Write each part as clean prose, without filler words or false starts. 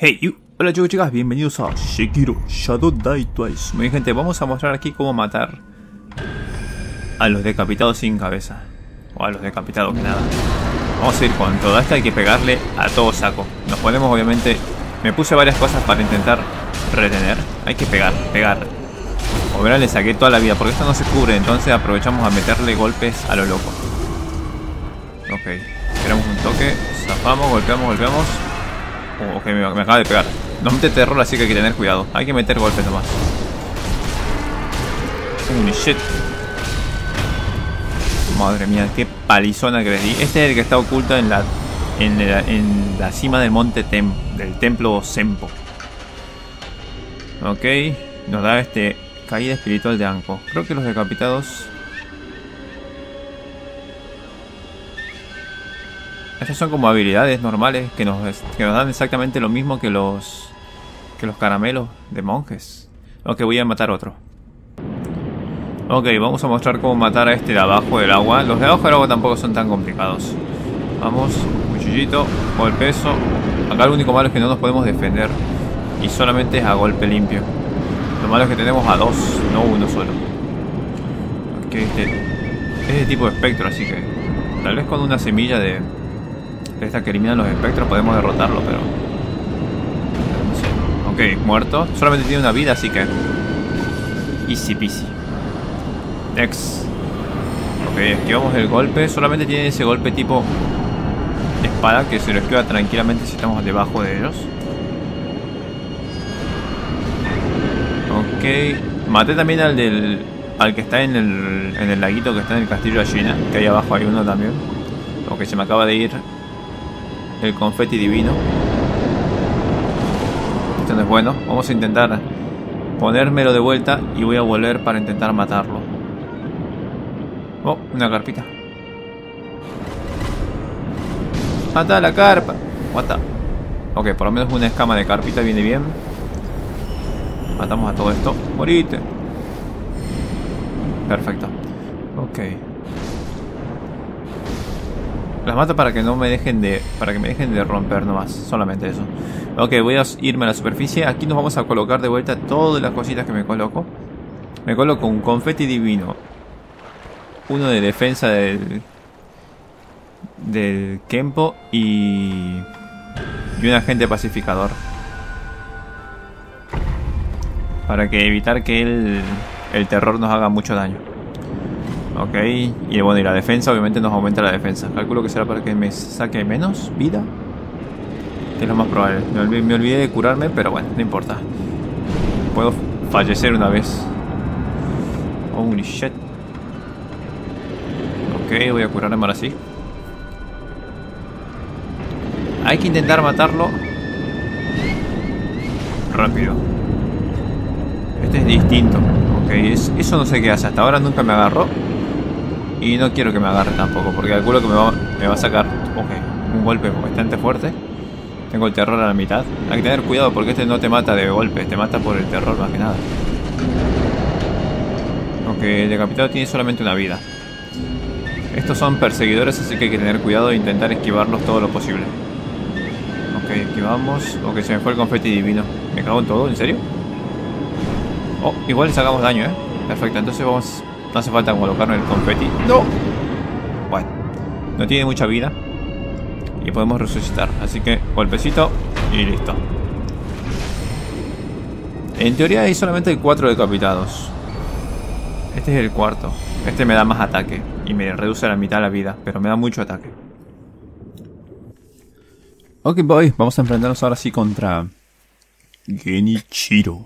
Hey, hola chicos y chicas, bienvenidos a Sekiro Shadow Die Twice. Muy bien gente, vamos a mostrar aquí cómo matar a los decapitados sin cabeza. O a los decapitados que nada. Vamos a ir con todo esto, hay que pegarle a todo saco. Nos ponemos obviamente... Me puse varias cosas para intentar retener. Hay que pegar. Como verán le saqué toda la vida porque esto no se cubre, entonces aprovechamos a meterle golpes a lo loco. Ok, esperamos un toque, zafamos, golpeamos. Ok, me acaba de pegar. Nos mete terror, así que hay que tener cuidado. Hay que meter golpes nomás. Shit. Madre mía, qué palizona que les di. Este es el que está oculto en la cima del monte del templo Senpo. Ok, nos da caída espiritual de Anko. Creo que los decapitados... Estas son como habilidades normales que nos dan exactamente lo mismo que los caramelos de monjes. Ok, voy a matar otro. Ok, vamos a mostrar cómo matar a este de abajo del agua. Los de abajo del agua tampoco son tan complicados. Vamos, cuchillito, golpe eso. Acá lo único malo es que no nos podemos defender. Y solamente es a golpe limpio. Lo malo es que tenemos a dos, no uno solo. Ok, es de tipo espectro, así que... Tal vez con una semilla de esta que elimina los espectros podemos derrotarlo, pero no sé. Ok, muerto. Solamente tiene una vida, así que easy peasy. Next. Ok, esquivamos el golpe. Solamente tiene ese golpe tipo espada que se lo esquiva tranquilamente si estamos debajo de ellos. Ok. Maté también al que está en el laguito que está en el castillo de Ashina, que ahí abajo hay uno también. Ok, se me acaba de ir el confeti divino. Esto no es bueno. Vamos a intentar ponérmelo de vuelta y voy a volver para intentar matarlo. Oh, una carpita. ¡Mata la carpa! What the... Ok, por lo menos una escama de carpita viene bien. Matamos a todo esto. ¡Morite! Perfecto. Ok. Las mato para que no me dejen de... Para que me dejen de romper nomás. Solamente eso. Ok, voy a irme a la superficie. Aquí nos vamos a colocar de vuelta todas las cositas que me coloco. Me coloco un confeti divino. Uno de defensa del Kenpo y un agente pacificador. Para que evitar que el terror nos haga mucho daño. Ok, y bueno, y la defensa obviamente nos aumenta la defensa. Calculo que será para que me saque menos vida, que es lo más probable. Me olvidé de curarme, pero bueno, no importa. Puedo fallecer una vez. Holy shit. Ok, voy a curarme ahora sí. Hay que intentar matarlo rápido. Este es distinto. Ok, eso no sé qué hace. Hasta ahora nunca me agarró. Y no quiero que me agarre tampoco, porque calculo que me va a sacar un golpe bastante fuerte. Tengo el terror a la mitad. Hay que tener cuidado porque este no te mata de golpe, te mata por el terror más que nada. Aunque el decapitado tiene solamente una vida. Estos son perseguidores, así que hay que tener cuidado e intentar esquivarlos todo lo posible. Ok, esquivamos. Ok, se me fue el confeti divino. ¿Me cago en todo? ¿En serio? Oh, igual le sacamos daño, Perfecto, entonces vamos... No hace falta colocarnos el confeti. ¡No! Bueno, no tiene mucha vida y podemos resucitar. Así que golpecito y listo. En teoría hay solamente 4 decapitados. Este es el cuarto. Este me da más ataque y me reduce a la mitad la vida, pero me da mucho ataque. Ok, boy, vamos a enfrentarnos ahora sí contra Genichiro.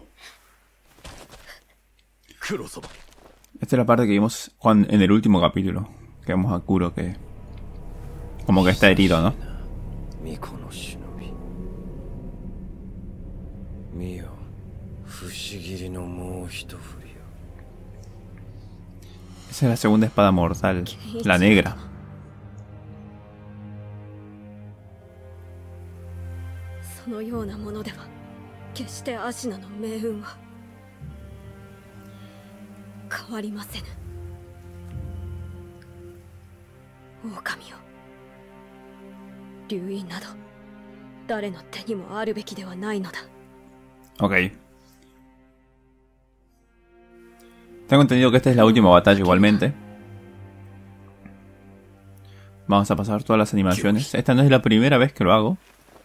Esta es la parte que vimos en el último capítulo. Que vemos a Kuro que... como que está herido, ¿no? Esa es la segunda espada mortal. La negra. Ok. Tengo entendido que esta es la última batalla igualmente. Vamos a pasar todas las animaciones. Esta no es la primera vez que lo hago.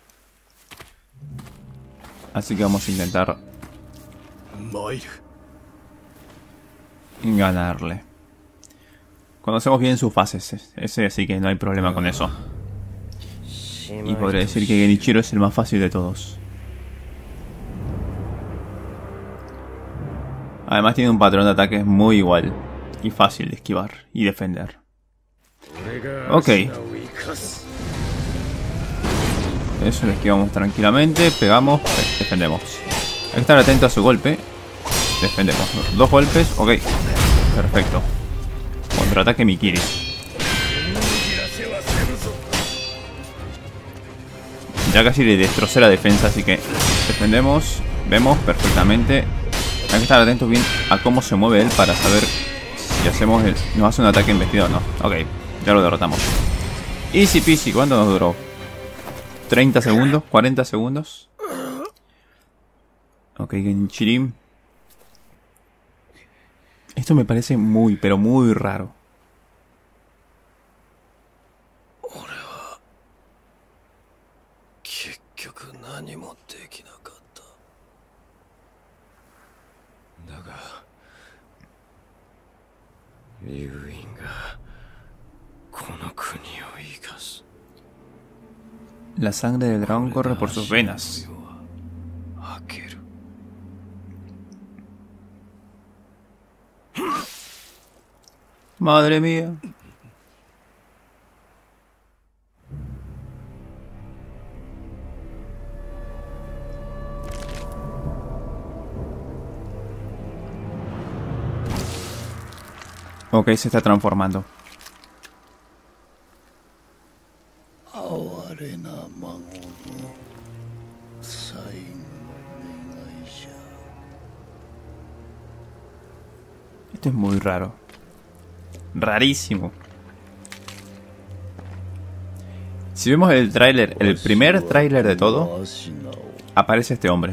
Así que vamos a intentar ganarle. Conocemos bien sus fases, así que no hay problema con eso. Y podría decir que Genichiro es el más fácil de todos. Además tiene un patrón de ataques muy igual y fácil de esquivar y defender. Ok. Eso lo esquivamos tranquilamente, pegamos, defendemos. Hay que estar atento a su golpe. Defendemos. 2 golpes, ok. Perfecto. Contraataque Mikiri. Ya casi le destrocé la defensa, así que defendemos. Vemos perfectamente. Hay que estar atentos bien a cómo se mueve él para saber si hacemos nos hace un ataque embestido o no. Ok, ya lo derrotamos. Easy peasy. ¿Cuánto nos duró? 30 segundos, 40 segundos. Ok, Genichiro. Esto me parece muy, pero muy raro. La sangre del dragón corre por sus venas. Madre mía. Ok, se está transformando. Esto es muy raro. Rarísimo. Si vemos el tráiler, el primer tráiler de todo, aparece este hombre.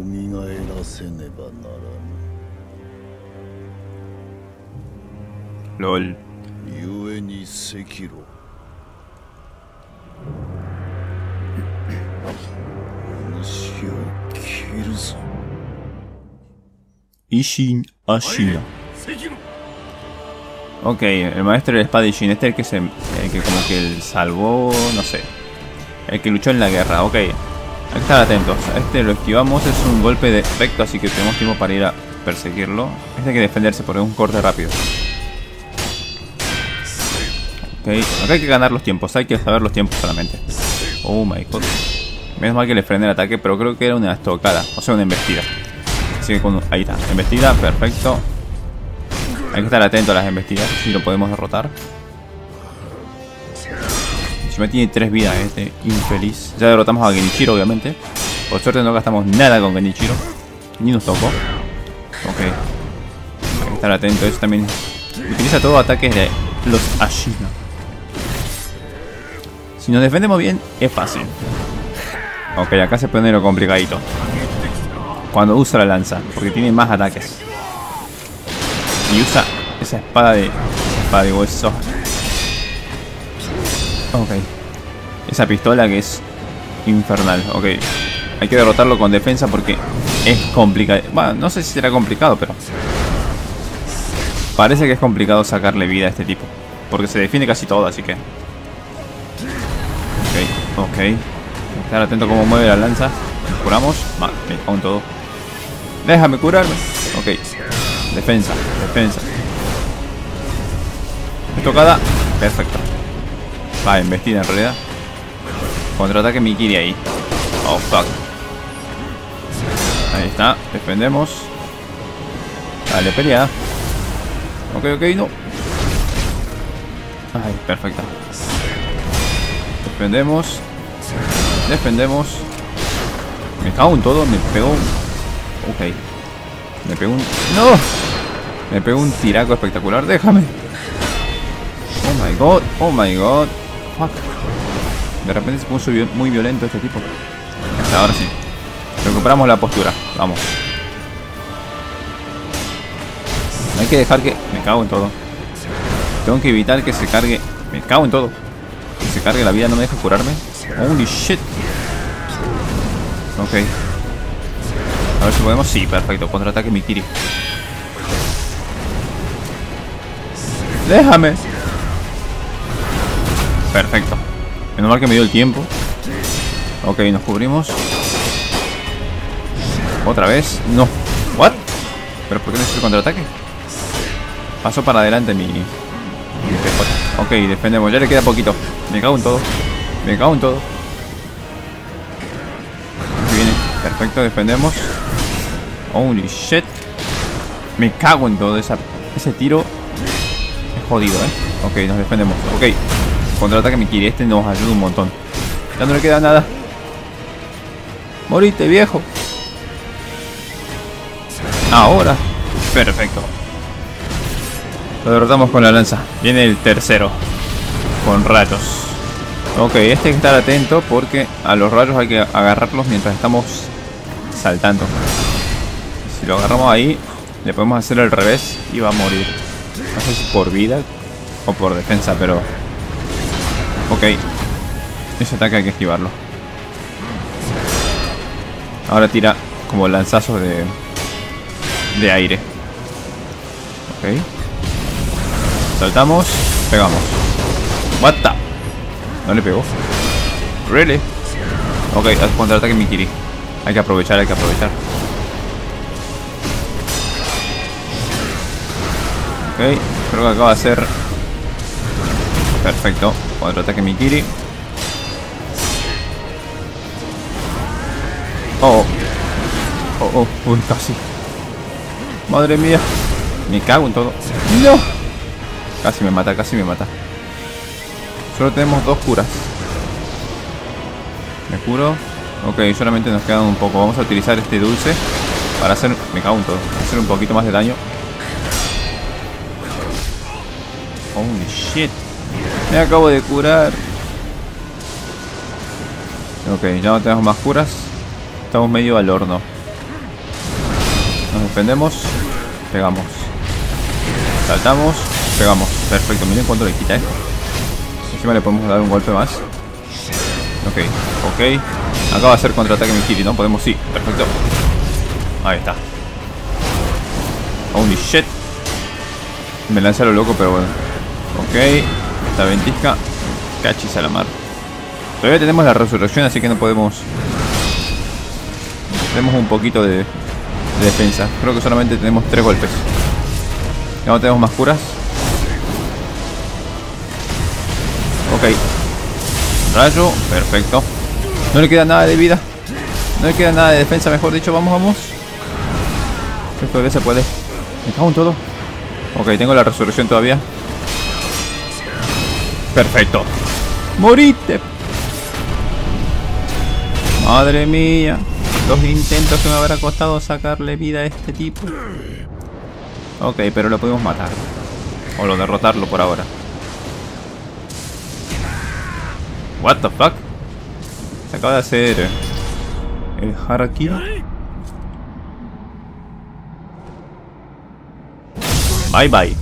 LOL. Isshin Ashina. Ok, el maestro del espada Isshin. Este es el que como que el salvó, no sé. El que luchó en la guerra, ok. Hay que estar atentos. A este lo esquivamos, es un golpe de recto, así que tenemos tiempo para ir a perseguirlo. Este hay que defenderse porque es un corte rápido. Ok, acá hay que ganar los tiempos, hay que saber los tiempos solamente. Oh my god. Menos mal que le frené el ataque, pero creo que era una estocada, o sea, una embestida. Así que ahí está, embestida, perfecto. Hay que estar atento a las embestidas, si lo podemos derrotar. Se me tiene 3 vidas este infeliz. Ya derrotamos a Genichiro, obviamente. Por suerte no gastamos nada con Genichiro. Ni nos tocó. Ok. Hay que estar atento, eso también. Utiliza todo ataques de los Ashina. Si nos defendemos bien, es fácil. Ok, acá se pone lo complicadito. Cuando usa la lanza, porque tiene más ataques. Y usa esa espada de hueso. Ok. Esa pistola que es infernal. Ok. Hay que derrotarlo con defensa porque es complicado. Bueno, no sé si será complicado, pero parece que es complicado sacarle vida a este tipo. Porque se defiende casi todo, así que... Ok. Estar atento a cómo mueve la lanza. Nos curamos. Me cago en todo. Déjame curarme. Ok. Defensa. Estocada. Perfecto. Va, embestida en realidad. Contraataque Mikiri ahí. Oh, fuck. Ahí está. Defendemos. Dale, pelea. Ok, no. Ay, perfecta. Defendemos. Me cago en todo, me pegó. Ok. Me pegó un... ¡No! Me pegó un tiraco espectacular, déjame. Oh my god. Fuck. De repente se puso muy violento este tipo. Hasta ahora sí. Recuperamos la postura. Vamos. No hay que dejar que... Me cago en todo. Tengo que evitar que se cargue... Me cago en todo. Que se cargue la vida, no me deja curarme. Holy shit. Ok. A ver si podemos... Sí, perfecto. Contraataque Mikiri. ¡Déjame! Perfecto. Menos mal que me dio el tiempo. Ok, nos cubrimos. Otra vez. No. ¿What? ¿Pero por qué no es el contraataque? Pasó para adelante mi PJ. Ok, defendemos. Ya le queda poquito. Me cago en todo. Me cago en todo. Aquí viene. Perfecto, defendemos. Holy shit. Me cago en todo. Ese tiro es jodido, Ok, nos defendemos. Ok. Contraataque Mikiri. Este nos ayuda un montón. Ya no le queda nada. Morite, viejo. Ahora. Perfecto. Lo derrotamos con la lanza. Viene el tercero. Con rayos. Ok, este hay que estar atento porque a los rayos hay que agarrarlos mientras estamos saltando. Si lo agarramos ahí, le podemos hacer al revés y va a morir. No sé si por vida o por defensa, pero... Ok. Ese ataque hay que esquivarlo. Ahora tira como lanzazos de aire. Ok. Saltamos. Pegamos. What the... No le pegó. Really. Ok, contraataque Mikiri. Hay que aprovechar, hay que aprovechar. Ok, creo que acaba de hacer... Perfecto. Contraataque Mikiri. Oh. Oh, oh. Uy, casi. Madre mía. Me cago en todo. No. Casi me mata, casi me mata. Solo tenemos 2 curas. Me curo. Ok, solamente nos quedan un poco. Vamos a utilizar este dulce para hacer... Me cago en todo. Hacer un poquito más de daño. Holy shit. Me acabo de curar. Ok, ya no tenemos más curas. Estamos medio al horno. Nos defendemos. Pegamos. Saltamos. Pegamos. Perfecto. Miren cuánto le quita esto. Encima le podemos dar un golpe más. Ok. Ok. Acaba de hacer contraataque Mikiri, ¿no? Podemos... Sí. Perfecto. Ahí está. Holy shit. Me lancé a lo loco, pero bueno. Ok. Esta ventisca. Cachis a la mar. Todavía tenemos la resurrección, así que no podemos... Tenemos un poquito de defensa. Creo que solamente tenemos 3 golpes. Ya no tenemos más curas. Ok. Rayo. Perfecto. No le queda nada de vida. No le queda nada de defensa, mejor dicho. Vamos, vamos. Esto todavía se puede. Me cago en todo. Ok, tengo la resurrección todavía. Perfecto. ¡Morite! Madre mía. Los intentos que me habrá costado sacarle vida a este tipo. Ok, pero lo podemos matar. O lo derrotarlo por ahora. What the fuck? Se acaba de hacer el harakiri. Bye bye.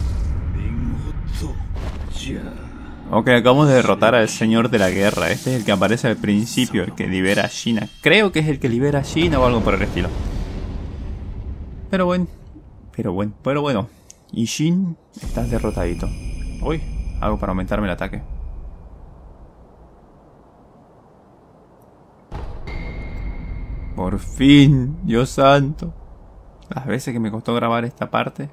Ok, acabamos de derrotar al señor de la guerra. Este es el que aparece al principio, el que libera a China. Creo que es el que libera a China o algo por el estilo. Pero bueno. Y Shin, estás derrotadito. Uy, algo para aumentarme el ataque. Por fin, Dios santo. Las veces que me costó grabar esta parte.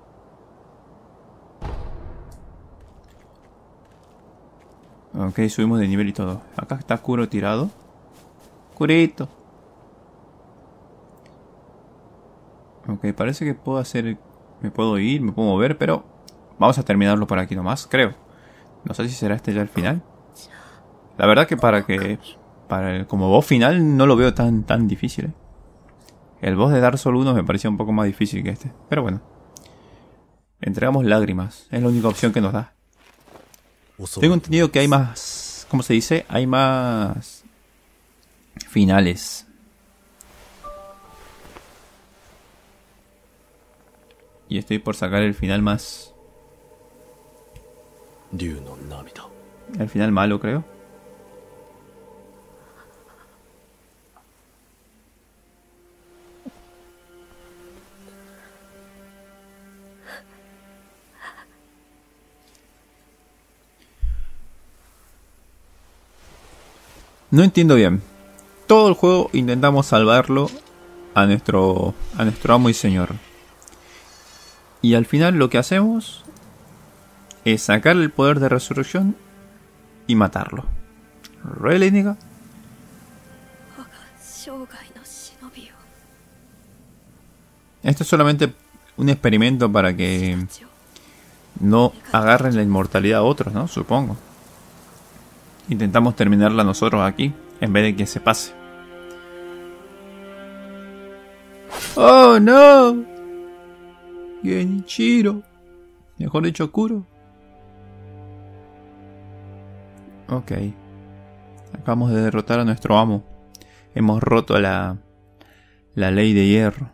Ok, subimos de nivel y todo. Acá está Kuro tirado. Kurito. Ok, parece que puedo hacer... Me puedo ir, me puedo mover, pero... Vamos a terminarlo por aquí nomás, creo. No sé si será este ya el final. La verdad que como boss final no lo veo tan difícil, El boss de Dark Souls 1 me parecía un poco más difícil que este. Pero bueno. Entregamos lágrimas. Es la única opción que nos da. Tengo entendido que hay más ¿cómo se dice? Hay más finales. Y estoy por sacar el final más... el final malo, creo. No entiendo bien. Todo el juego intentamos salvarlo a nuestro amo y señor. Y al final lo que hacemos es sacarle el poder de resurrección y matarlo. ¿Really, nigga? Esto es solamente un experimento para que no agarren la inmortalidad a otros, ¿no? Supongo. Intentamos terminarla nosotros aquí, en vez de que se pase. ¡Oh, no! Genichiro. Mejor dicho, Kuro. Ok. Acabamos de derrotar a nuestro amo. Hemos roto la ley de hierro.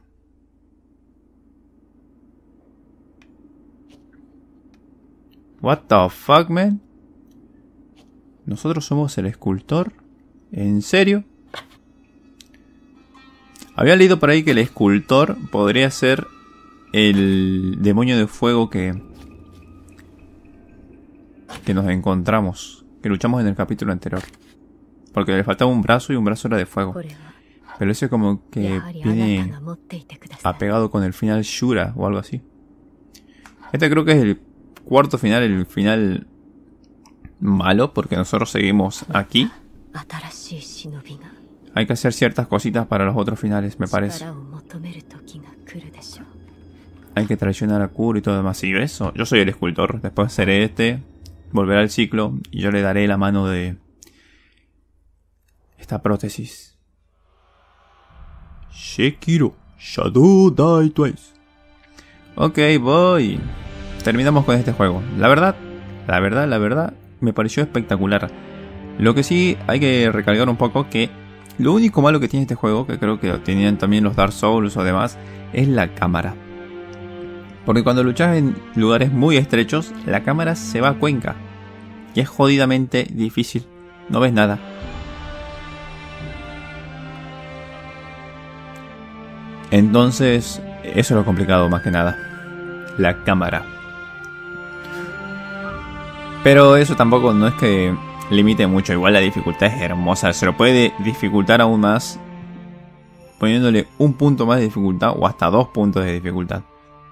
What the fuck, man? ¿Nosotros somos el escultor? ¿En serio? Había leído por ahí que el escultor podría ser el demonio de fuego que nos encontramos, que luchamos en el capítulo anterior. Porque le faltaba un brazo y un brazo era de fuego. Pero ese como que viene apegado con el final Shura o algo así. Este creo que es el cuarto final, el final malo, porque nosotros seguimos aquí. Hay que hacer ciertas cositas para los otros finales, me parece. Hay que traicionar a Kuro y todo demás. Sí, eso. Yo soy el escultor. Después seré este. Volverá al ciclo. Y yo le daré la mano de esta prótesis. Sekiro Shadow Die Twice. Ok, voy. Terminamos con este juego. La verdad, me pareció espectacular. Lo que sí hay que recalcar un poco que lo único malo que tiene este juego, que creo que tenían también los Dark Souls o demás, es la cámara. Porque cuando luchas en lugares muy estrechos, la cámara se va a cuenca. Y es jodidamente difícil. No ves nada. Entonces, eso es lo complicado más que nada. La cámara. Pero eso tampoco no es que limite mucho. Igual la dificultad es hermosa. Se lo puede dificultar aún más poniéndole un punto más de dificultad o hasta 2 puntos de dificultad.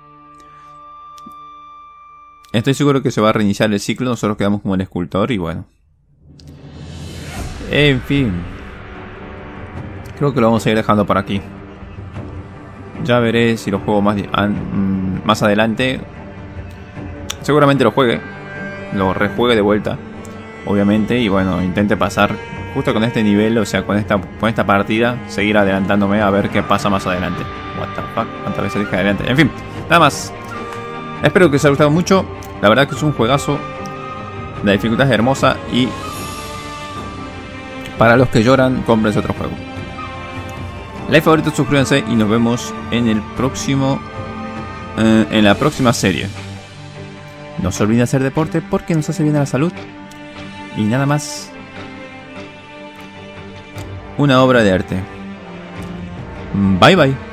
Estoy seguro que se va a reiniciar el ciclo. Nosotros quedamos como el escultor y bueno. En fin. Creo que lo vamos a ir dejando por aquí. Ya veré si lo juego más adelante. Seguramente lo juegue. Lo rejuegue de vuelta. Obviamente. Y bueno, intente pasar justo con este nivel. O sea, con esta partida. Seguir adelantándome a ver qué pasa más adelante. What the fuck. ¿Cuántas veces dije adelante? En fin. Nada más. Espero que os haya gustado mucho. La verdad que es un juegazo. La dificultad es hermosa. Y para los que lloran, cómprense otro juego. Like, favorito, suscríbanse. Y nos vemos en el próximo. En la próxima serie. No se olviden hacer deporte porque nos hace bien a la salud. Y nada más. Una obra de arte. Bye bye.